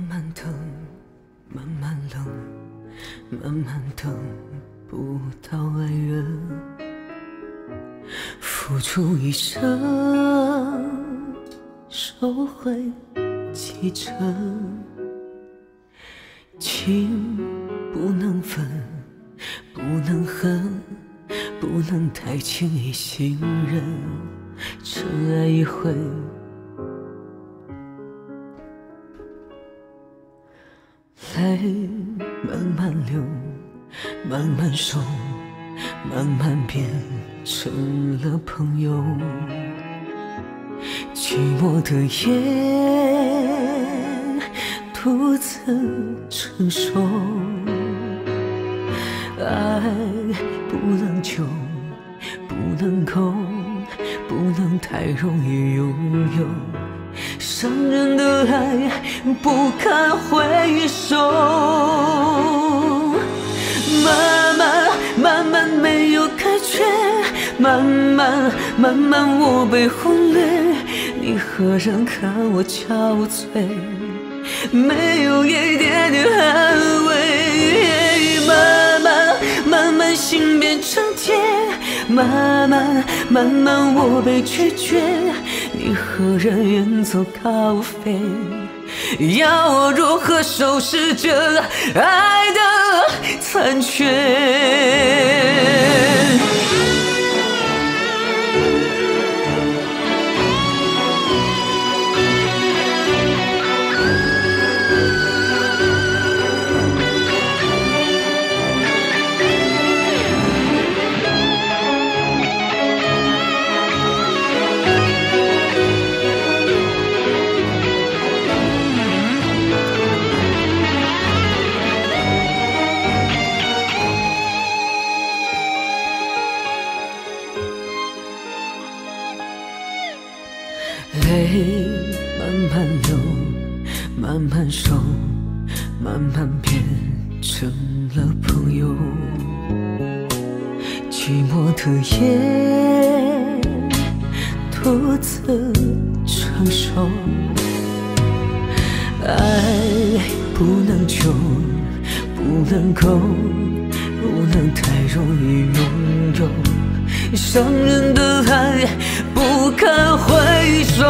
慢等，慢慢冷，慢慢等不到爱人，付出一生，收回几成。情不能分，不能恨，不能太轻易信任，真爱一回。泪慢慢流，慢慢收，慢慢变成了朋友。寂寞的夜，独自承受。爱不能久，不能够，不能太容易拥有。伤人的爱不堪回首，慢慢慢慢没有感觉，慢慢慢慢我被忽略，你何人看我憔悴，没有一点点安慰，慢慢慢慢心变成铁，慢慢慢慢我被拒绝，你何人远走高飞，要我如何收拾这爱的残缺。泪慢慢流，慢慢收，慢慢变成了朋友。寂寞的夜，独自承受。爱不能久，不能够，不能太容易拥有。伤人的爱不堪回首，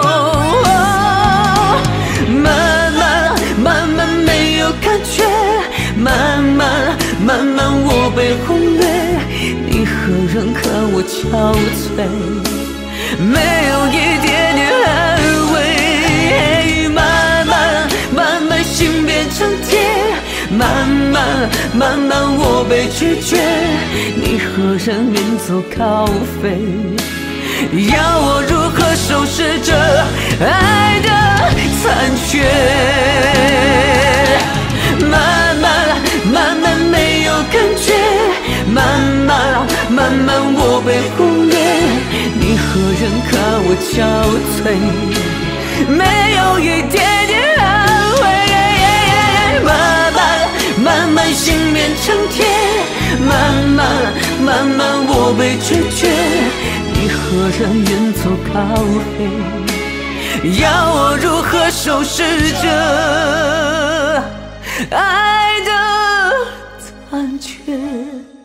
慢慢慢慢没有感觉，慢慢慢慢我被忽略，你何人看我憔悴，没有一点点安慰，慢慢慢慢心变成铁，慢慢慢慢我被拒绝，你何人远走高飞，要我如何收拾这爱的残缺，慢慢慢慢没有感觉，慢慢慢慢我被忽略，你何人看我憔悴，没有一点点安慰，慢慢慢慢心变成铁，慢慢慢慢我被拒绝，你何人远走高飞，要我如何收拾这爱的残缺。